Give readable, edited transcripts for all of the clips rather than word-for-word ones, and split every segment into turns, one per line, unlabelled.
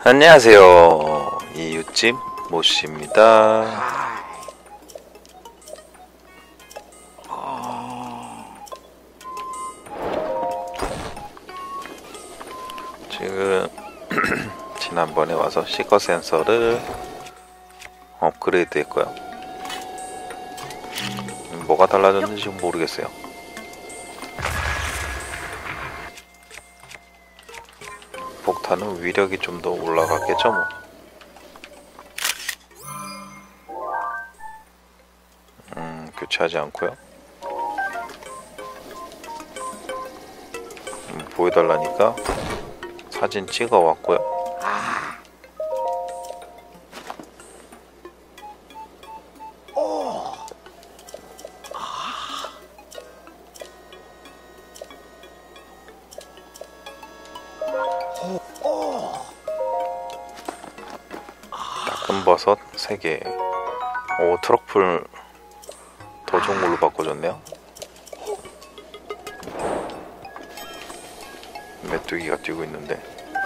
안녕하세요. 이웃집 모씨입니다. 지금 지난번에 와서 시거 센서를 업그레이드 했고요. 뭐가 달라졌는지 모르겠어요. 폭탄은 위력이 좀 더 올라갔겠죠 뭐. 교체하지 않고요. 보여달라니까 사진 찍어 왔고요. 닭금버섯 3개. 오, 트러플 더 좋은 걸로 바꿔줬네요. 메뚜기가 뛰고 있는데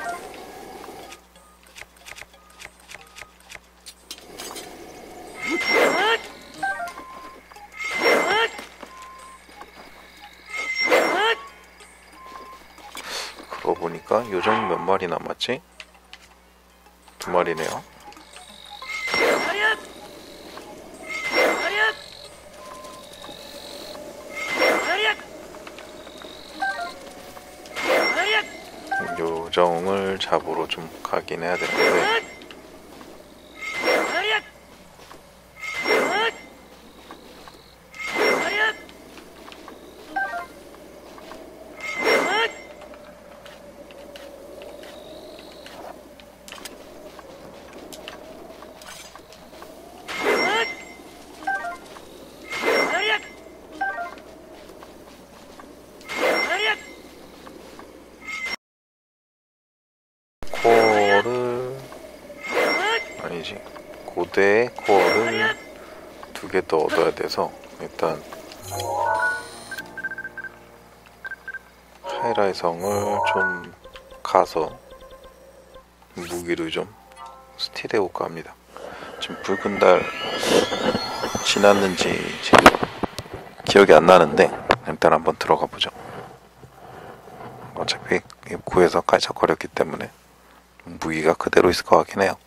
그러고 보니까 요정 몇 마리 남았지? 2마리네요. 요정을 잡으러 좀 가긴 해야 되는데 코어를 아니지 고대의 코어를 2개 더 얻어야 돼서 일단 하이라이 성을 좀 가서 무기를 좀 스틸해 볼까 합니다. 지금 붉은 달 지났는지 지금 기억이 안 나는데 일단 한번 들어가 보죠. 어차피 입구에서 깔짝거렸기 때문에 무기가 그대로 있을 것 같긴 해요.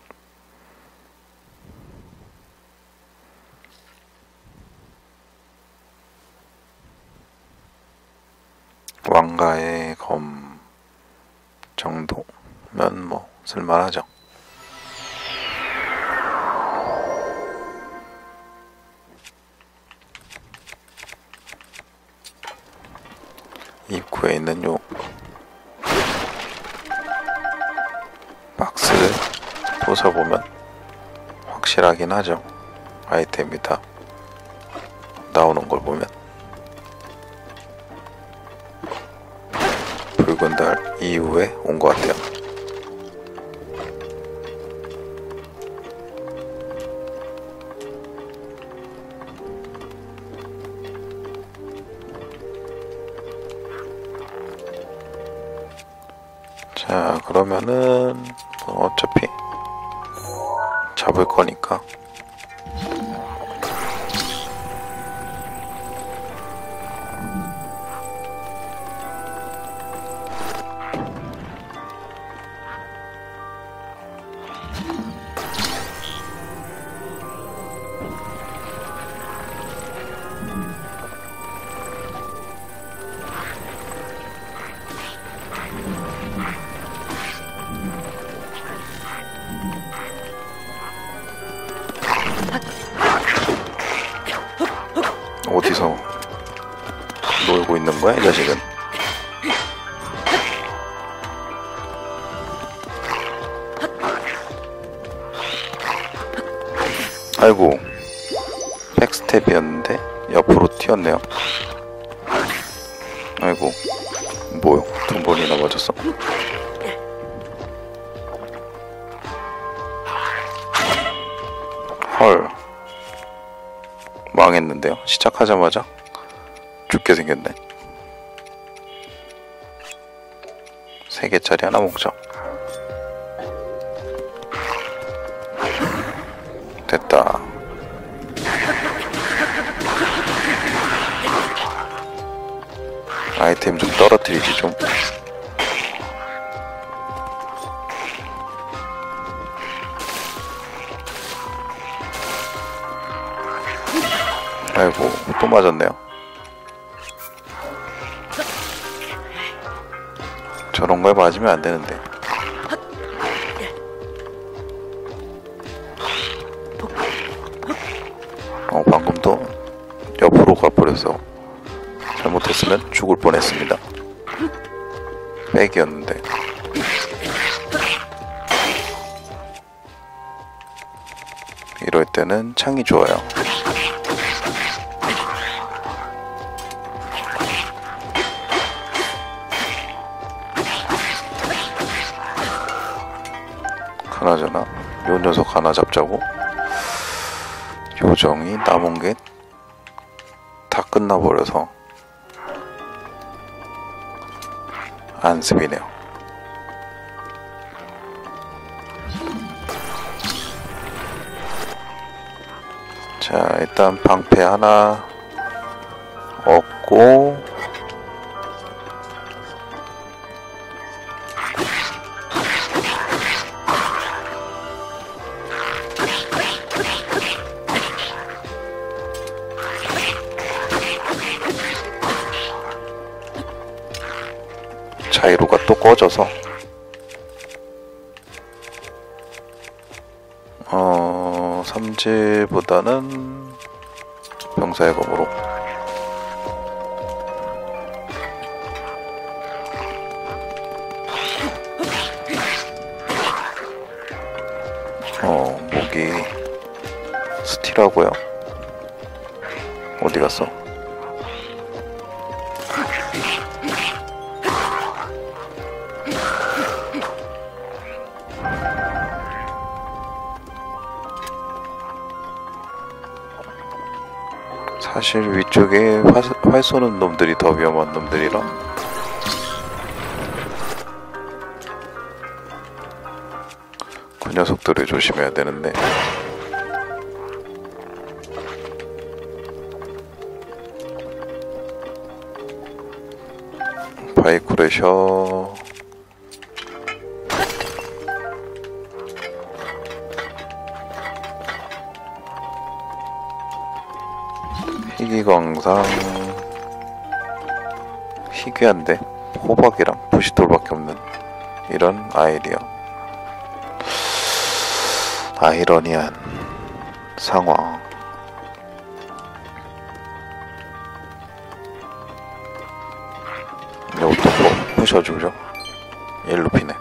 왕가의 검 정도면 뭐 쓸만하죠. 입구에 있는 요 박스를 부숴보면 확실하긴 하죠. 아이템이 다 나오는 걸 보면 붉은 달 이후에 온 것 같아요. 자, 그러면은 뭐 어차피 잡을 거니까 어디서 놀고 있는 거야, 이 자식은? 아이고, 백스텝이었는데 옆으로 튀었네요. 아이고, 뭐요? 2번이나 맞았어? 헐, 망했는데요. 시작하자마자 죽게 생겼네. 3개짜리 하나 먹자. 됐다. 아이템 좀 떨어뜨리지 좀. 아이고 또 맞았네요. 저런 거에 맞으면 안 되는데. 방금도 옆으로 가버려서 잘못했으면 죽을 뻔했습니다. 백이었는데. 이럴 때는 창이 좋아요. 그나저나 요 녀석 하나 잡자고 요정이 남은 게 다 끝나버려서 안습이네요. 자, 일단 방패 하나 얻고 자이로가 또 꺼져서 삼질보다는 병사의 검으로 목이 스틸하고요. 어디 갔어? 사실 위쪽에 활 쏘는 놈들이 더 위험한 놈들이라 그 녀석들을 조심해야 되는데 바이쿠레셔 희귀광상 희귀한데 호박이랑 부시돌밖에 없는 이런 아이러니한 상황. 이것도 또 부셔주죠. 일루피네.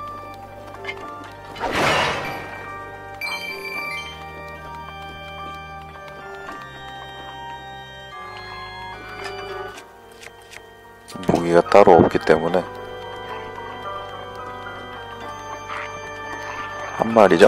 무기가 따로 없기 때문에 한 마리죠.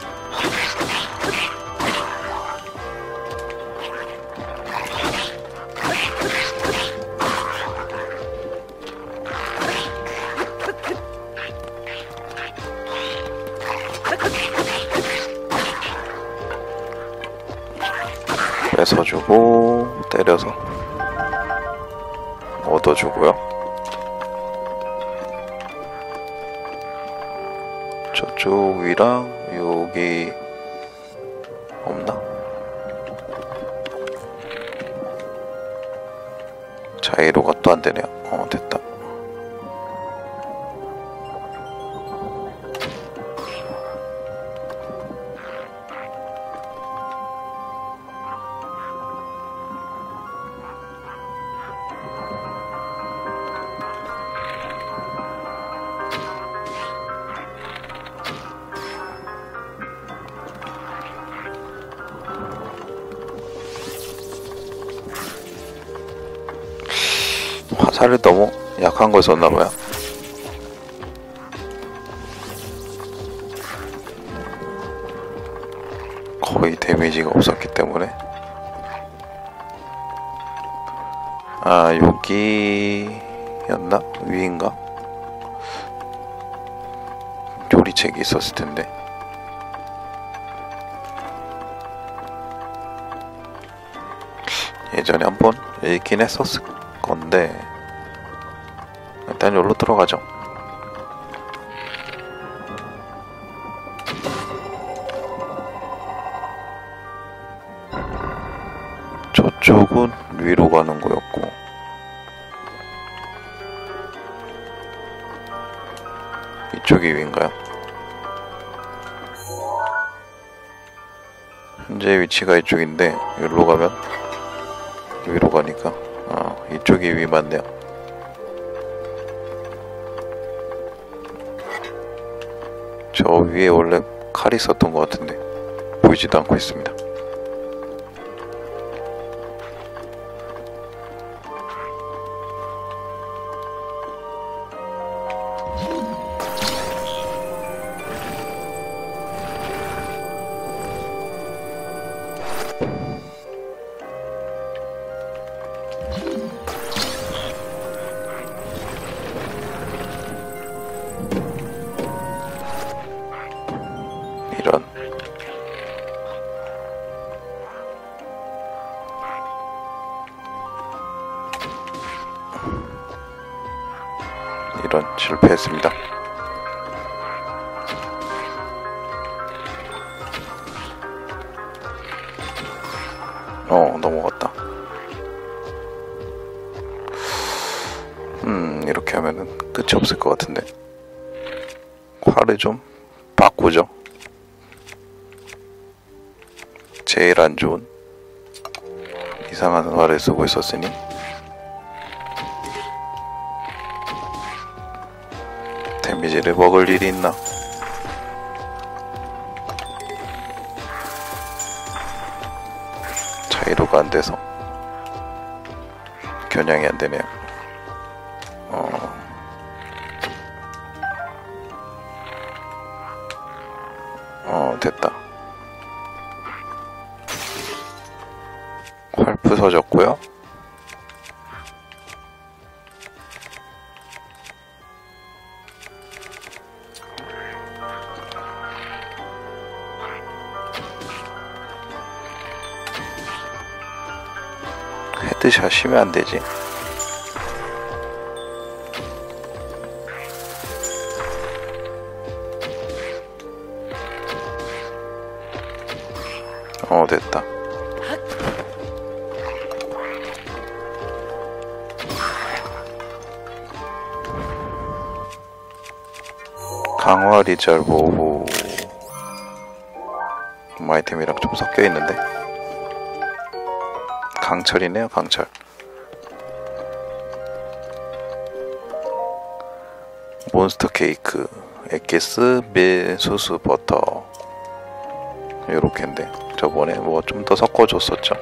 뺏어주고 때려서 얻어주고요. 저쪽 위랑 여기 없나? 자이로가 또 안되네요. 됐다. 화살을 너무 약한 걸 썼나봐요. 거의 데미지가 없었기 때문에. 아, 여기였나? 위인가? 조리책이 있었을 텐데. 예전에 한번 읽긴 했었을 건데 일단 여기로 들어가죠. 저쪽은 위로 가는 거였고 이쪽이 위인가요? 현재 위치가 이쪽인데 여기로 가면 위로 가니까 이쪽이 위 맞네요. 저 위에 원래 칼이 있었던 것 같은데 보이지도 않고 있습니다. 이런. 실패했습니다. 넘어갔다. 이렇게 하면은 끝이 없을 것 같은데 활을 좀 바꾸죠. 제일 안 좋은 이상한 활을 쓰고 있었으니 데미지를 먹을 일이 있나? 자이로가 안 돼서 겨냥이 안 되네요. 됐다. 활 부서졌고요. 헤드샷이면 안 되지. 됐다. 강화 리졸브 오후 아이템이랑 좀 섞여 있는데 강철이네요. 강철. 몬스터 케이크, 엑기스, 밀, 수수, 버터 요렇게인데 저번에 뭐 좀 더 섞어줬었죠.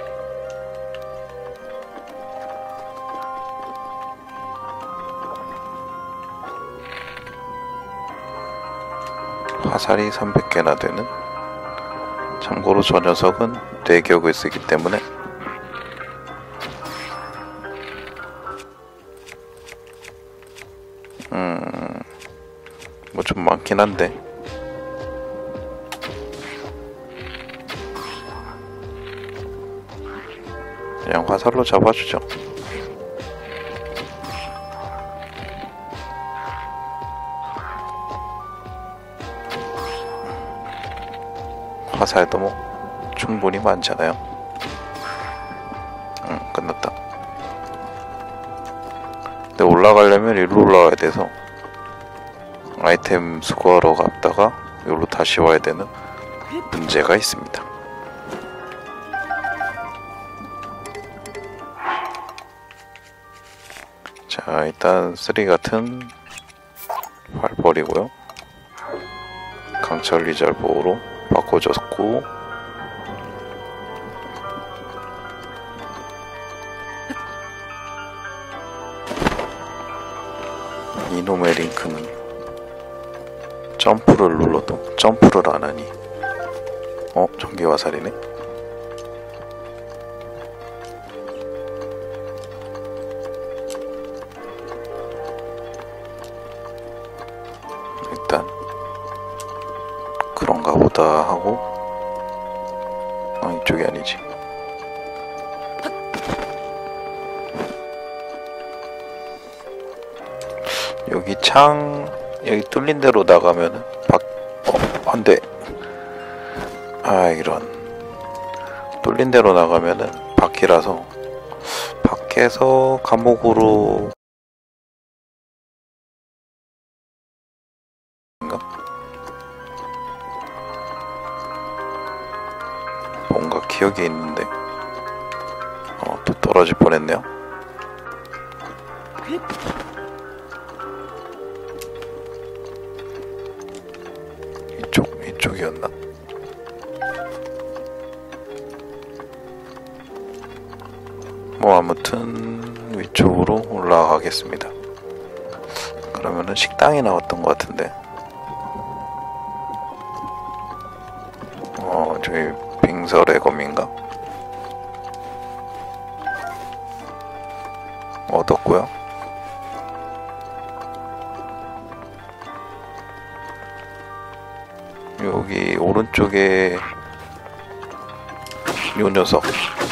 화살이 300개나 되는. 참고로 저 녀석은 뇌격을 쓰기 때문에 뭐 좀 많긴 한데 그냥 화살로 잡아주죠. 화살도 뭐 충분히 많잖아요. 끝났다. 근데 올라가려면 일로 올라와야 돼서 아이템 수거하러 갔다가 여기로 다시 와야 되는 문제가 있습니다. 자, 일단 쓰리 같은 활 버리고요. 강철 리졸브로 바꿔줬고 이놈의 링크는 점프를 눌러도 점프를 안하니 전기화살이네. 일단 그런가 보다 하고 이쪽이 아니지. 여기 창 여기 뚫린 데로 나가면은 안돼. 아 이런. 뚫린 데로 나가면은 바퀴라서 밖에서 감옥으로 뭔가 기억이 있는데 또 떨어질 뻔했네요. 이쪽이었나? 뭐 아무튼 위쪽으로 올라가겠습니다. 그러면은 식당이 나왔던 것 같은데 저기 빙설의 검인가? 얻었고요. 여기 오른쪽에 요 녀석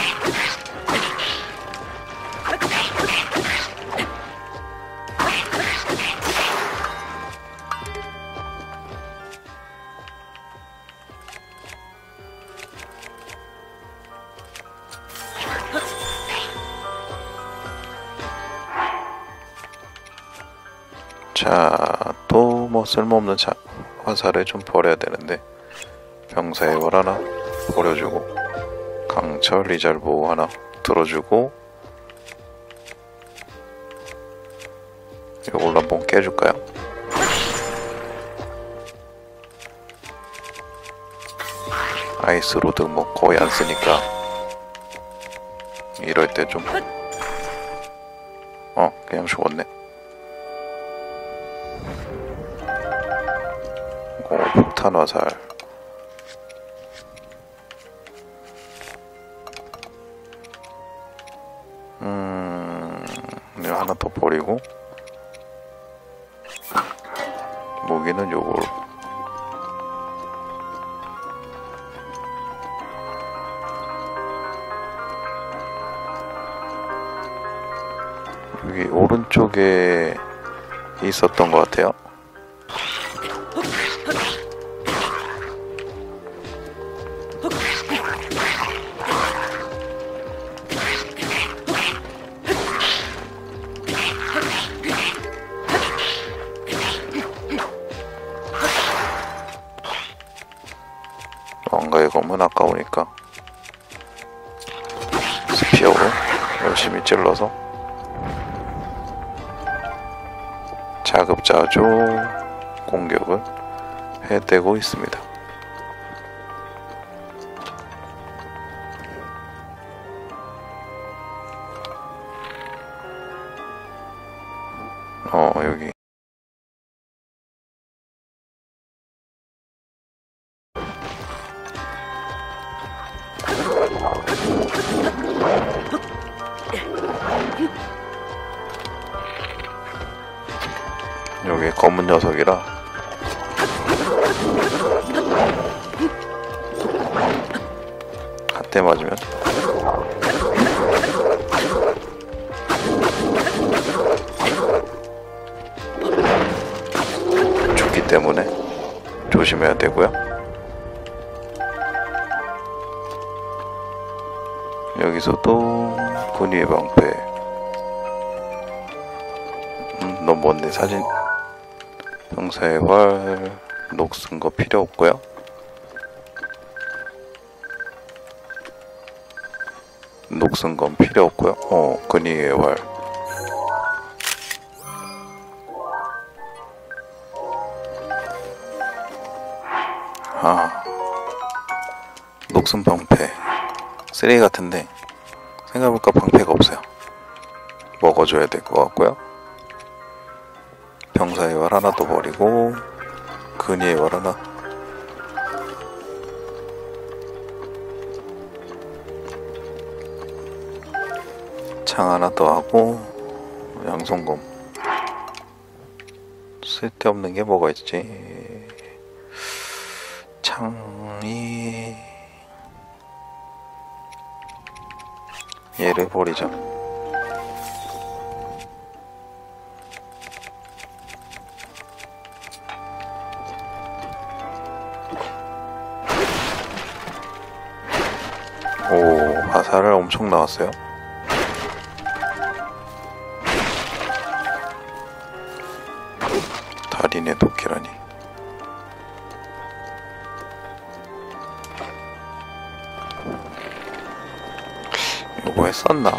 자, 또 뭐 쓸모없는 화살을 좀 버려야 되는데 병사의 월 하나 버려주고 강철 리잘보 하나 들어주고 이걸로 한번 깨줄까요? 아이스로드 뭐 거의 안 쓰니까 이럴 때 좀 그냥 죽었네. 폭탄 화살 이거 하나 더 버리고 무기는 요걸 여기 오른쪽에 있었던 것 같아요. 왕가의 검은 아까우니까 스피어로 열심히 찔러서 자급자족 공격을 해대고 있습니다. 여기 여기 검은 녀석이라 한 대 맞으면 죽기 때문에 조심해야 되고요. 여기서도 군위의 방패 너무 먼데 사진 병사의 활 녹슨 거 필요 없고요. 녹슨 건 필요 없고요. 근위의 활 녹슨 방패 쓰레기 같은데 생각해보니까 방패가 없어요. 먹어줘야 될 것 같고요. 병사의 월 하나 더 버리고 근위의 월 하나 창 하나 더 하고 양손검 쓸데없는 게 뭐가 있지? 창이 얘를 버리자. 오, 화살을 엄청 나왔어요. 달인의 도끼라니. 요거 했었나?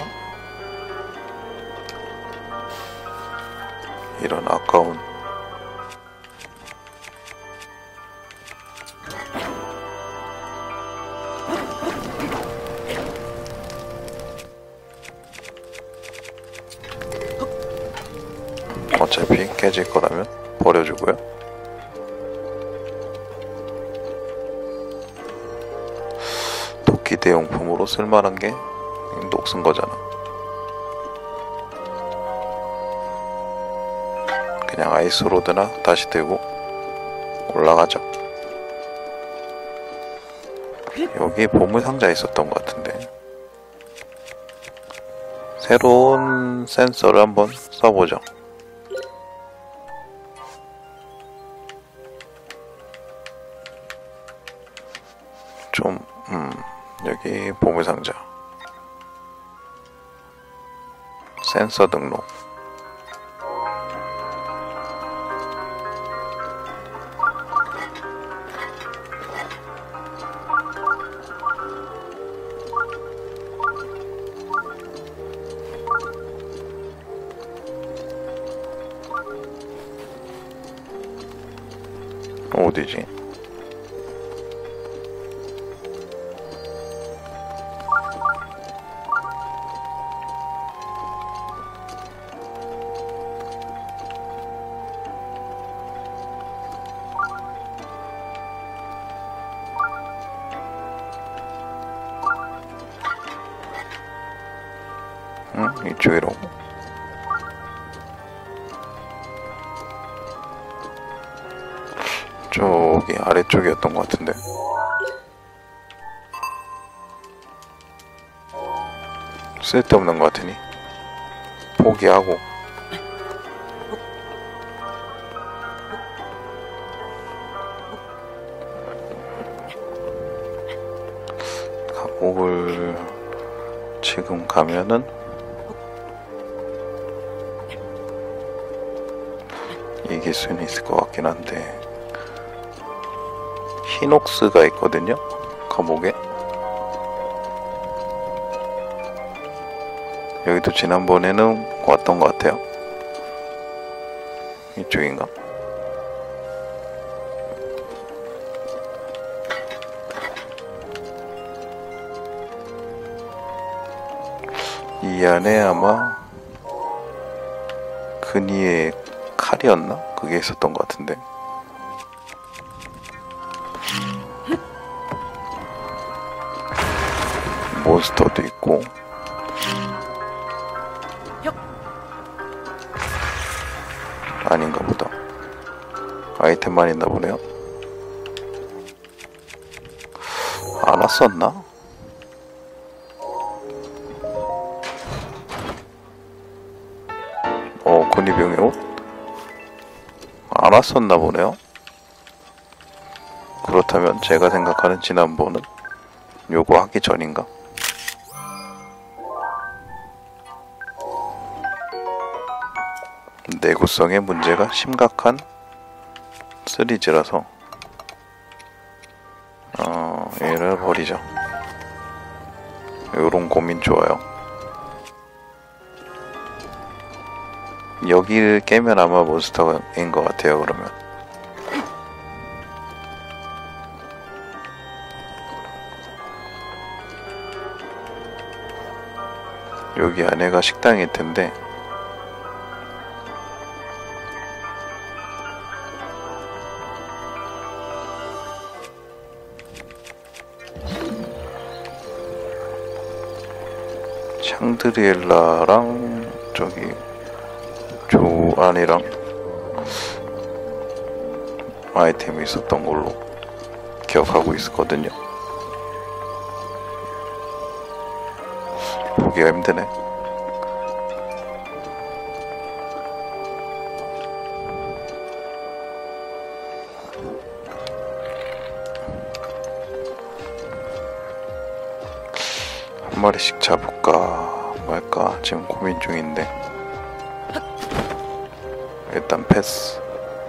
이런 아까운. 어차피 깨질 거라면 버려주고요. 도끼 대용품으로 쓸만한 게 녹슨 거잖아. 그냥 아이스로드나 다시 들고 올라가죠. 여기 보물 상자 있었던 것 같은데 새로운 센서를 한번 써보죠. 좀 여기 보물상자 센서 등록. 어디지? 이쪽이라고. 저기 아래쪽이었던 것 같은데. 쓸데없는 것 같으니 포기하고 감옥을 지금 가면은 이길 수는 있을 것 같긴 한데 히녹스가 있거든요, 감옥에. 여기도 지난번에는 왔던 것 같아요. 이쪽인가? 이 안에 아마 근이의 칼이었나? 그게 있었던 것 같은데. 몬스터도 있고. 아닌가 보다. 아이템만 있나 보네요. 안 왔었나? 군이병의 옷? 안 왔었나 보네요. 그렇다면 제가 생각하는 지난번은 요거 하기 전인가? 내구성의 문제가 심각한 시리즈라서 얘를 버리죠. 요런 고민 좋아요. 여기를 깨면 아마 몬스터인 것 같아요. 그러면 여기 안에가 식당일 텐데 샹드리엘라랑 저기 조안이랑 아이템이 있었던 걸로 기억하고 있었거든요. 보기가 힘드네. 한 마리씩 잡을까 말까 지금 고민 중인데 일단 패스.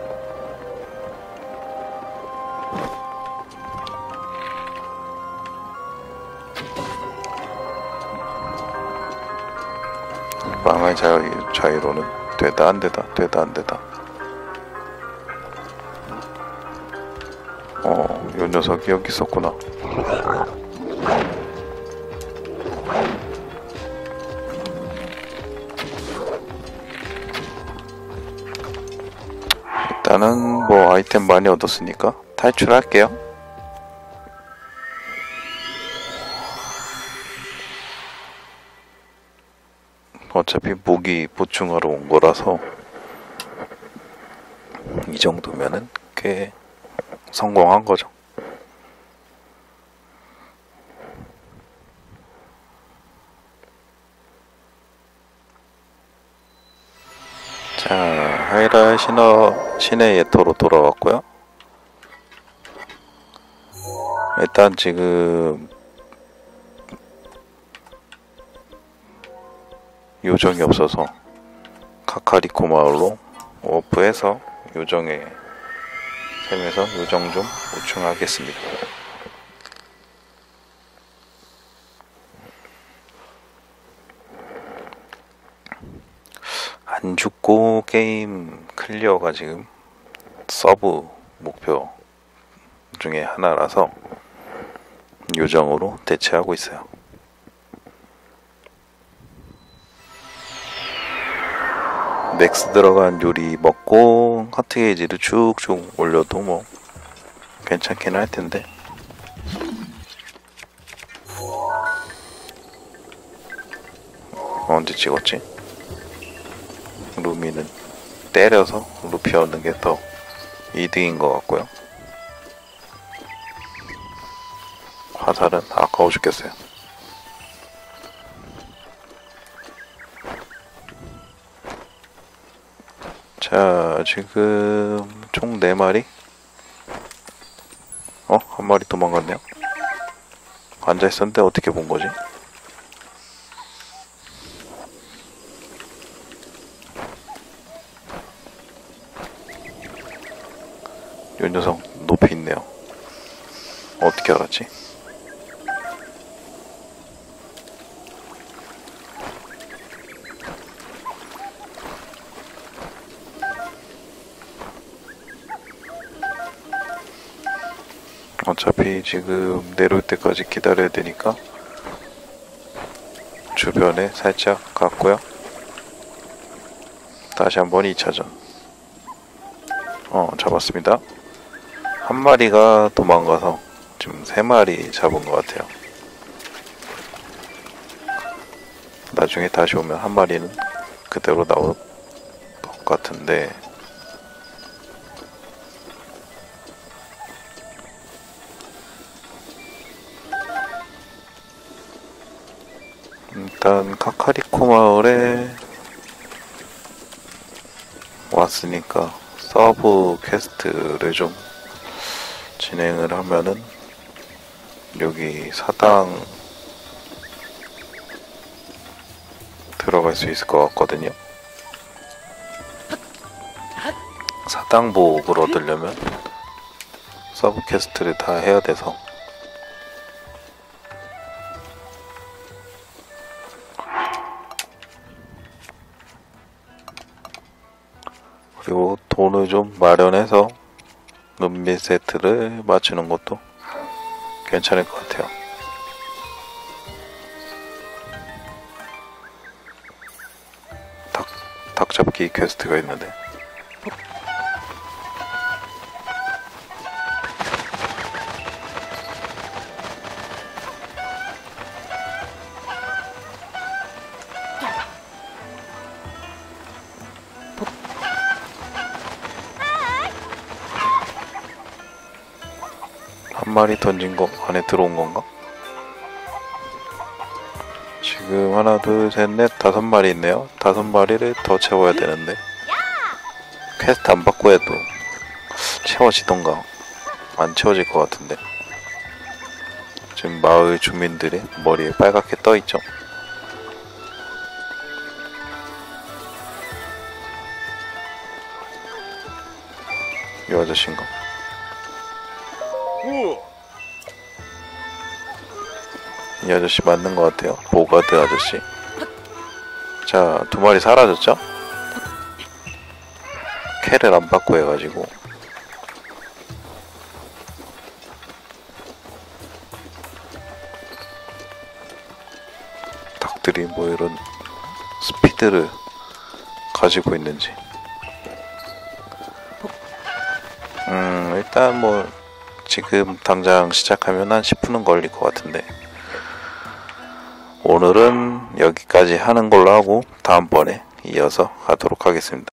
망할 자유로는 되다 안되다 되다 안되다. 요 녀석이 여기 있었구나. 일단은 뭐 아이템 많이 얻었으니까 탈출할게요. 어차피 무기 보충하러 온 거라서 이 정도면은 꽤 성공한 거죠. 자, 하이라 신의 예토로 돌아왔고요. 일단 지금 요정이 없어서 카카리코 마을로 워프해서 요정에 셈에서 요정 좀 보충하겠습니다. 안 죽고 게임 클리어가 지금 서브 목표 중에 하나라서 요정으로 대체하고 있어요. 맥스 들어간 요리 먹고 하트 게이지를 쭉쭉 올려도 뭐 괜찮긴 할 텐데. 언제 찍었지? 루미는 때려서 루피 얻는 게 더 이득인 것 같고요. 화살은 아까워 죽겠어요. 자, 지금 총 4마리? 한 마리 도망갔네요. 앉아있었는데 어떻게 본 거지? 이 녀석 높이 있네요. 어떻게 알았지? 어차피 지금 내려올 때까지 기다려야 되니까 주변에 살짝 갔고요. 다시 한번 2차전. 잡았습니다. 한 마리가 도망가서 지금 3마리 잡은 것 같아요. 나중에 다시 오면 한 마리는 그대로 나올 것 같은데, 일단 카카리코 마을에 왔으니까 서브 퀘스트를 좀 진행을 하면은 여기 사당 들어갈 수 있을 것 같거든요. 사당복을 얻으려면 서브 퀘스트를 다 해야 돼서 그리고 돈을 좀 마련해서 은밀 세트를 맞추는 것도 괜찮을 것 같아요. 닭 잡기 퀘스트가 있는데 한 마리 던진 거 안에 들어온 건가? 지금 하나, 둘, 셋, 넷, 5마리 있네요. 5마리를 더 채워야 되는데 퀘스트 안 받고 해도 채워지던가 안 채워질 것 같은데 지금 마을 주민들의 머리에 빨갛게 떠있죠. 이 아저씨인가? 이 아저씨 맞는 것 같아요. 보가드 아저씨. 자, 2마리 사라졌죠? 캐를 안 받고 해가지고. 닭들이 뭐 이런 스피드를 가지고 있는지. 일단 뭐 지금 당장 시작하면 한 10분은 걸릴 것 같은데, 오늘은 여기까지 하는 걸로 하고 다음번에 이어서 하도록 하겠습니다.